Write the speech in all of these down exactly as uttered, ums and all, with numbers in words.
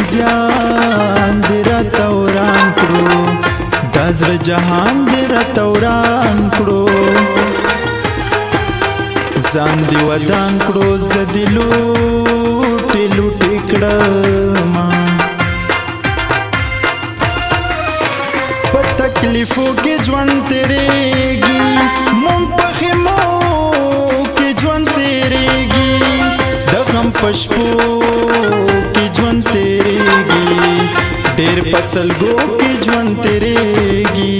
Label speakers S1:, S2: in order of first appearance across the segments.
S1: زیان دی راته وران کړو دا زړه جهان دی راته وران کړو ځان دی ودان کړو زه دې لوټې لوټې کړمه په تکلیفو کې ژوند تېرېږي مونږ په خیمو کې ژوند تېرېږي د غم په شپو کې ژوند تېرېږي ډېر په سلګو کې ژوند تېرېږي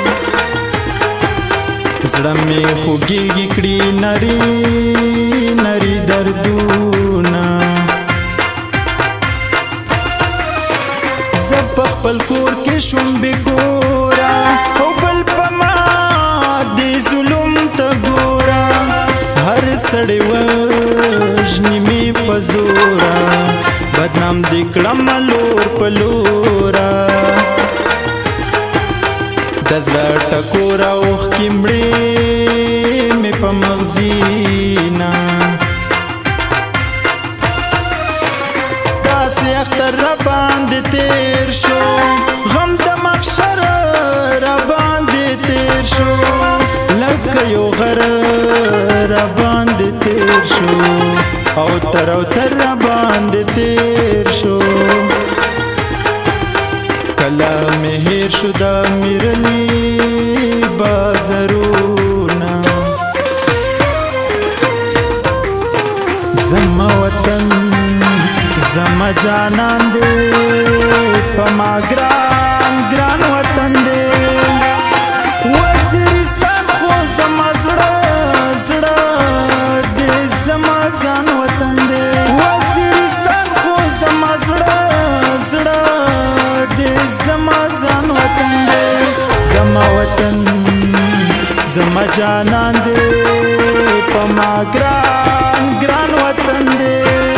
S1: زړه مې خوږېږي کړي نري نري دردونه زه په خپل کور کې شوم بې کوره او بل په ما دې ظلم ته ګوره هر سړی وژني مې په زوره بدنام دې کړمه لور په لوره د زړه ټکوره اوښکې مړې مې په مغزینه داسې اختر راباندې تېر شو غم د محشر راباندې تېر شو لکه یو غره راباندې تېر شو او تر او تر راباندې تېر شو کله مې هېر شو د میرلي بازارونه زما وطن زما جانان دی په ما ګران ګران وطن دی وزیرستان خو زما زړه زړه دی زما ځان وطن دی وزیرستان خو زما زړه زړه دی زما ځان وطن دی زما وطن زما جانان دی په ما ګران ګران وطن دی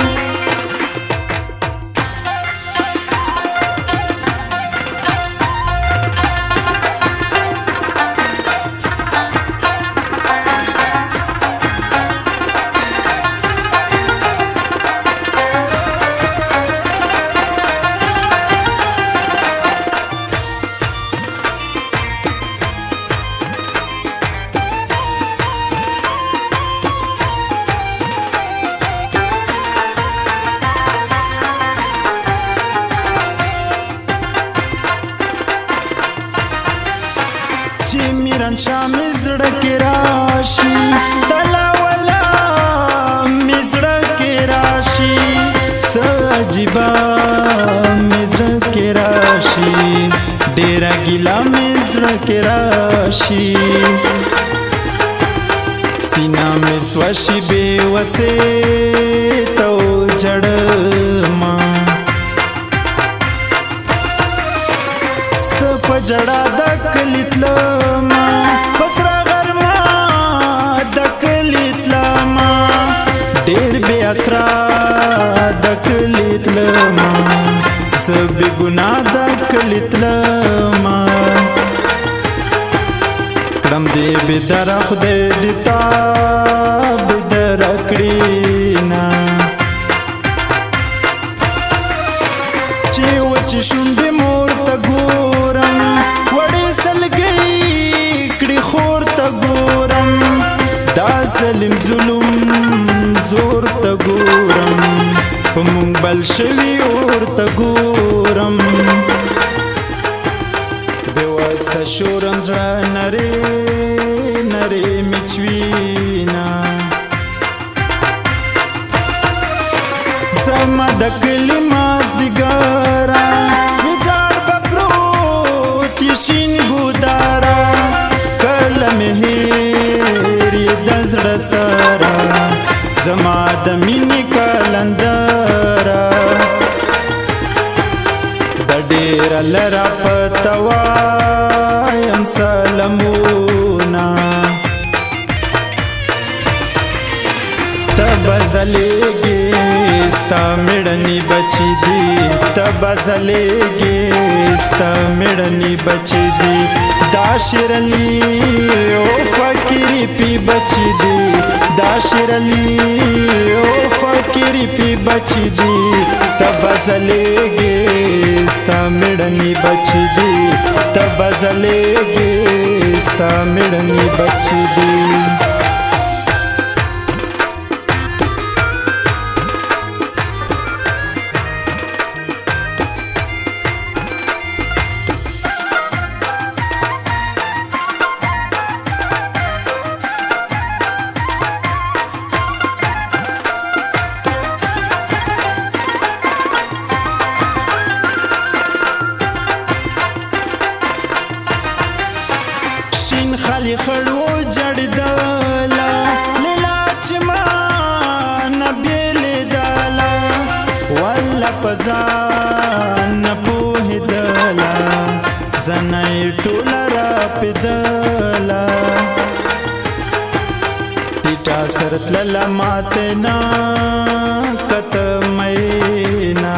S1: چې میران شاه مې زړه کې راشي تلا ولا مې زړه کې راشي څه عجیبه مې زړه کې راشي ډېره ګیله مې زړه کې راشي سینه مې سوشي بې وسې ته وجړمه څه په جړا د کلي تلمه په سره غرمه د کلي تلمه ډېر بې اسره د کلي تلمه زه بې ګناه د کلي تلمه کړم دې بېدره خدای دې تا بېدره کړينه چې وچې شونډې مور ته ګورم وړې سلګۍ کړي خور ته ګورم دا ظلم ظلم زور ته ګورم په مونږ بل شوي اور ته ګورم بېوسه شورم زړه نرې نرې مې چوينه زما د کلي مازدیګره ویجاړ به پروت یې شین ګوداره کله مې هېر یې د زړه سره زما د مینې کلندره د ډېره لره پته وایم سلامونه ته به ځلېږې ستا مړني بچي دي ته به ځلېږې ستا مړني بچي دي دا شیرني او فقیري پی بچي دي دا شیرني او فقیري پی بچي دي ته به ځلېږې میړنی بچی دی تب زلیږي ستا میړنی بچی دی خالی خړو جړدلا لیلا چې ما نبی لیدلا ولا پزان نه پوهیدلا زنای ټول را پدلا ټیټا سرتلا ماتنا کتمینا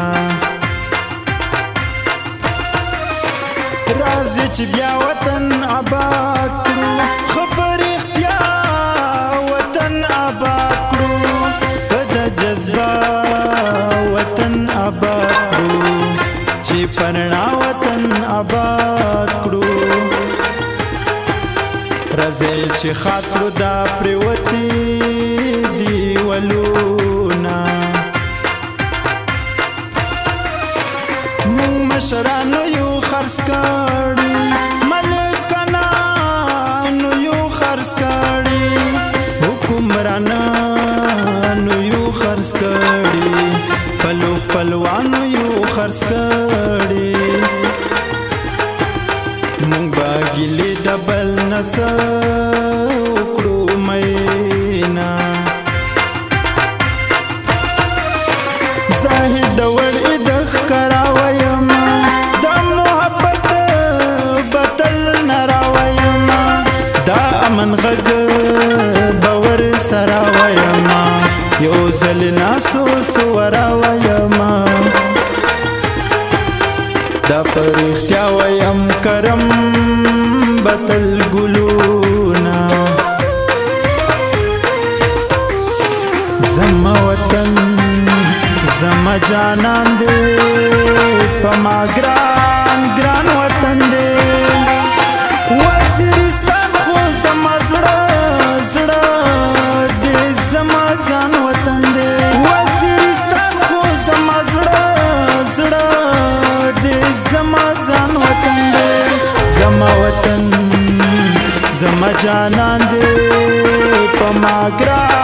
S1: راځي چې بیا وطن آباد کړو خبر اختیار وطن آباد کړو د جذبه وطن آباد کړو چې پرنا وطن آباد کړو راځي چې خاطر دا پریوتی دیولونا مونږ مشرانو یو خرڅ کړي ملکانو یو خرڅ کړي حکمرانانو یو خرڅ کړي پلو پلوانو یو خرڅ کړي مونږ باګلې دبل نسو کړو مینا زاهد ور ادخ کراویم من غږ باور سره وایم یو ځل ناسو سوره وایم دا پر اختیا وایم کرم بتل ګلونا زما وطن زما جانان دې پما ګران ګران وطن دې وزیرستان زما زړه زړه دې زما ځان وطن دې وزیرستان خو زما زړه زړه دې زما ځان وطن دې زما وطن زما جانان دې په ما ګران